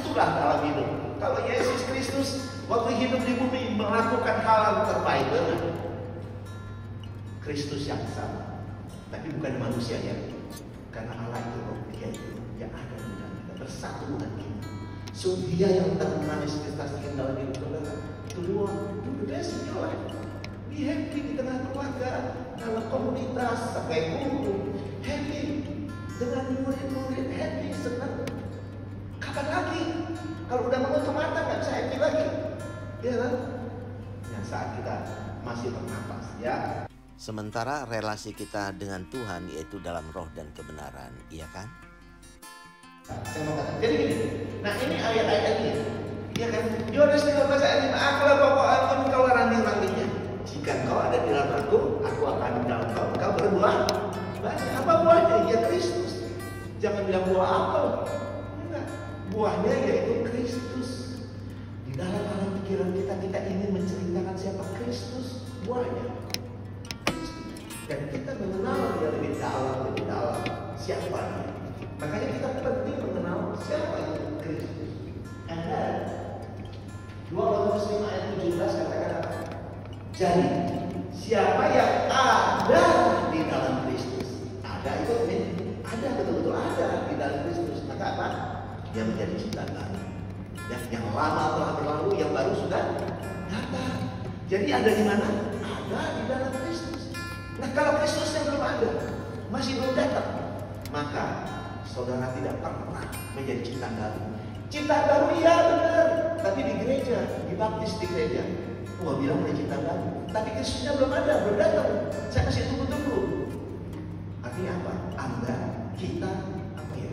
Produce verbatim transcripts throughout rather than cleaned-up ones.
Satulah dalam hidup. Kalau Yesus Kristus waktu hidup di bumi melakukan hal yang terbaik, benar. Kristus yang sama, tapi bukan manusia ya. Karena Allah itu roh, dia itu yang ada di dalam kita, bersatu dengan kita. So dia yang akan memanifestasikan dalam hidup saudara. Itu doang. Do the best in your life. Be happy di tengah keluarga, dalam komunitas, sampai guru. Happy dengan murid-murid, happy, senang. Kapan lagi? Kalau udah menutup mata nggak bisa happy lagi, ya kan? Yang saat kita masih bernapas, ya. Sementara relasi kita dengan Tuhan yaitu dalam roh dan kebenaran, iya kan? Saya mau katakan, jadi gini. Nah ini ayat-ayat ini, ya kan? Yohanes tiga belas ayat lima, akulah Bapa, aku engkau ranting-rantingnya. Jika engkau ada di dalam aku, aku akan di dalam engkau. Engkau berbuah banyak. Apa buahnya? Ya Kristus. Jangan bilang buah apel. Enggak. Buahnya yaitu Kristus. Di dalam alam pikiran kita, kita ingin menceritakan siapa Kristus. Buahnya dan kita mengenal dia lebih dalam, lebih dalam siapa dia. Makanya kita penting mengenal siapa itu Kristus. Ada dua Korintus lima ayat tujuh belas katakan apa? Jadi siapa yang ada di dalam Kristus, ada itu ada, betul-betul ada di dalam Kristus, maka apa? Dia menjadi ciptaan baru. Dan yang lama telah berlalu, yang baru sudah datang. Jadi ada di mana? Ada di dalam Kristus. Nah kalau Kristus yang belum ada, masih belum datang, maka saudara tidak pernah menjadi ciptaan baru. Ciptaan baru iya benar, tapi di gereja, dibaptis di gereja, wah bilang udah ciptaan baru, tapi Kristusnya belum ada, belum datang. Saya kasih tunggu-tunggu. Artinya apa? Anda, kita, apa ya?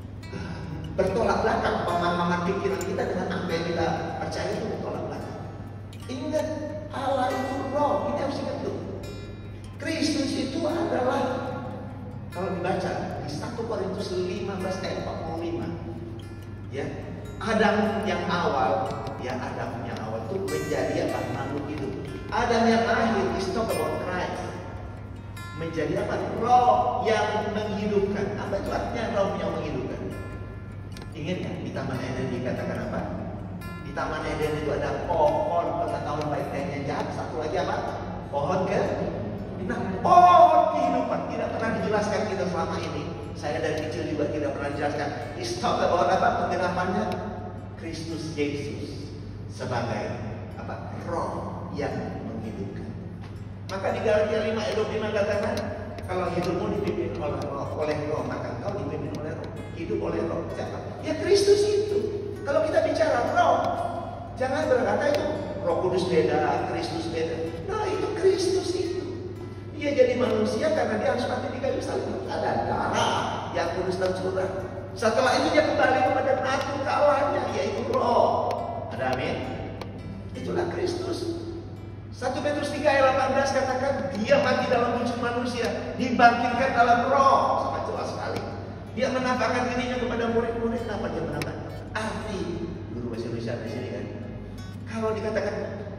Bertolak belakang pemahaman pikiran kita dengan apa yang kita percaya itu bertolak belakang. Ingat, Allah itu roh, ini harus ingat tuh. Kristus itu adalah, kalau dibaca di satu Korintus lima belas ayat empat puluh lima, ya, Adam yang awal, ya Adam yang awal itu menjadi apa? Makhluk hidup. Adam yang akhir, is talk about Christ, menjadi apa? Roh yang menghidupkan. Apa itu artinya roh yang menghidupkan? Ingat ya, di Taman Eden dikatakan apa? Di Taman Eden itu ada pohon pengetahuan baik dan yang jahat. Satu lagi apa? Pohon ke? Nah, pohon kehidupan tidak pernah dijelaskan kita selama ini. Saya dari kecil juga tidak pernah dijelaskan. Istop bahwa apa penggerapannya Kristus Yesus sebagai apa? Roh yang menghidupkan. Maka di Galatia lima ayat dua puluh lima katakan, kalau hidupmu dipimpin oleh roh, oleh roh, maka kau dipimpin oleh roh. Hidup oleh roh. Siapa? Ya Kristus itu. Kalau kita bicara roh, jangan berkata itu Roh Kudus beda, Kristus beda. Nah, itu Kristus itu. Dia jadi manusia karena dia harus mati di kayu salib. Ada darah yang kudus dan curah. Setelah itu dia kembali kepada natur ke Allahnya, yaitu roh. Ada amin. Itulah Kristus. satu Petrus tiga ayat delapan belas katakan dia mati dalam wujud manusia, dibangkitkan dalam roh. Sangat jelas sekali. Dia menampakkan dirinya kepada murid-murid. Apa dia menampakkan? Arti guru bahasa Indonesia di sini kan. Kalau dikatakan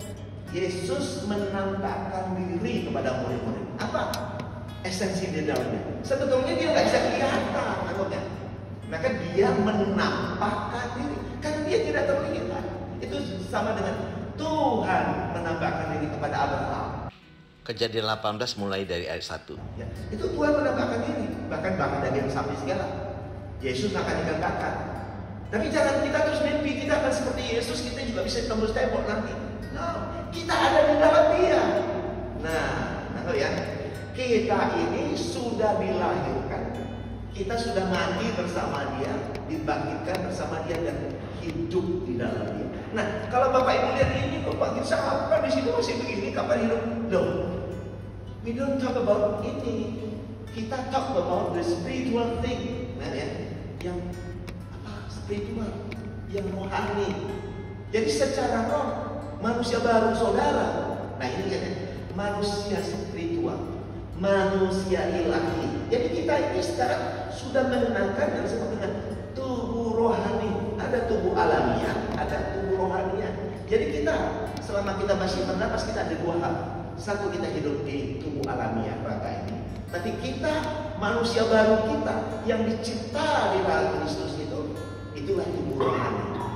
Yesus menampakkan diri kepada murid-murid. Apa esensi di dalamnya? Sebetulnya dia nggak bisa kelihatan anggotnya. Maka dia menampakkan diri. Karena dia tidak terlihat. Itu sama dengan Tuhan menampakkan diri kepada Abraham. Kejadian delapan belas mulai dari ayat satu. Ya, itu Tuhan menampakkan diri. Bahkan bahkan daging sapi segala. Yesus akan ikan bakar. Tapi jangan kita terus mimpi kita akan seperti Yesus. Kita juga bisa tembus tembok nanti. No, kita ada di dalam dia. Nah, tahu ya, kita ini sudah dilahirkan, kita sudah mati bersama dia, dibangkitkan bersama dia dan hidup di dalam dia. Nah, kalau Bapak Ibu lihat ini, Bapak kita apa di situ masih begini, kapan hidup? No, we don't talk about ini. Kita talk about the spiritual thing, nah ya, yang apa? Spiritual, yang rohani. Jadi secara roh manusia baru saudara. Nah ini kan manusia spiritual, manusia ilahi. Jadi kita ini sekarang sudah mengenalkan yang disebut dengan tubuh rohani. Ada tubuh alamiah, ada tubuh rohania. Jadi kita selama kita masih bernapas kita ada dua hal. Satu, kita hidup di tubuh alamiah raga ini. Tapi kita manusia baru kita yang dicipta di dalam Kristus itu, itulah tubuh rohani.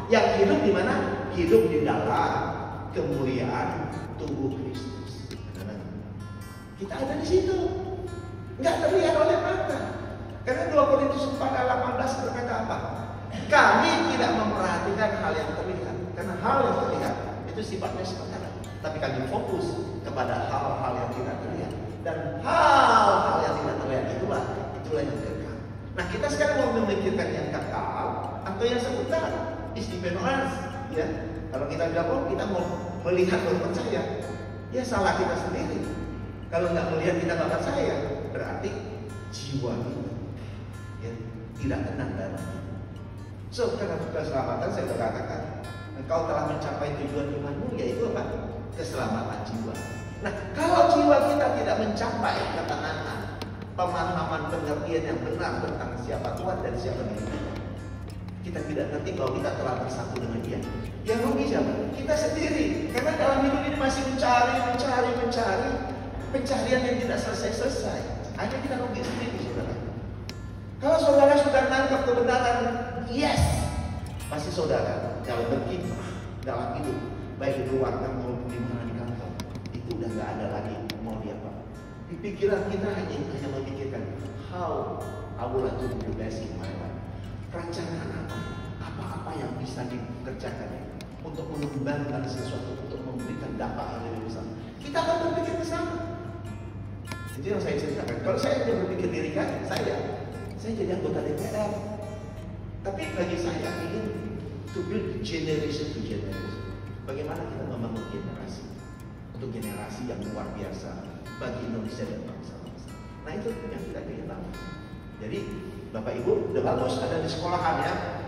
Yang hidup di mana? Hidup di dalam kemuliaan tubuh Kristus. Kita ada di situ. Nggak terlihat oleh mata. Karena dua Korintus empat ayat delapan belas berkata apa? Kami tidak memperhatikan hal yang terlihat. Karena hal yang terlihat itu sifatnya sementara. Tapi kami fokus kepada hal-hal yang tidak terlihat. Dan hal-hal yang tidak terlihat itulah itulah yang kekal. Nah, kita sekarang mau memikirkan yang kekal atau yang sebentar, istimewa, ya. Kalau kita bilang, oh kita mau melihat baru percaya, ya salah kita sendiri. Kalau nggak melihat kita nggak percaya, berarti jiwa kita ya, tidak tenang dalam kita. So, karena keselamatan saya berkatakan, engkau telah mencapai tujuan imanmu, yaitu apa? Keselamatan jiwa. Nah, kalau jiwa kita tidak mencapai ketenangan, pemahaman pengertian yang benar tentang siapa Tuhan dan siapa diri kita, kita tidak ngerti bahwa kita telah bersatu dengan Dia. Yang rugi siapa? Kita sendiri. Karena dalam hidup ini masih mencari, mencari, mencari pencarian yang tidak selesai-selesai. Akhirnya kita rugi sendiri, saudara. Kalau saudara sudah nangkap kebenaran, yes, pasti saudara kalau berkiprah dalam hidup, baik di keluarga maupun di mana di kantor, itu udah nggak ada lagi mau diapa. Di pikiran kita hanya hanya memikirkan how I will do the best in my life. Rancangan apa? Apa-apa yang bisa dikerjakan untuk mengembangkan sesuatu, untuk memberikan dampak yang lebih besar. Kita akan berpikir ke sana. Itu yang saya ceritakan. Kalau saya hanya berpikir diri kan, saya, saya jadi anggota D P R. Tapi bagi saya ingin to build generation to generation. Bagaimana kita membangun generasi untuk generasi yang luar biasa bagi Indonesia dan bangsa-bangsa. Nah itu yang kita ingin tahu. Jadi Bapak Ibu udah bagus ada di sekolahan ya.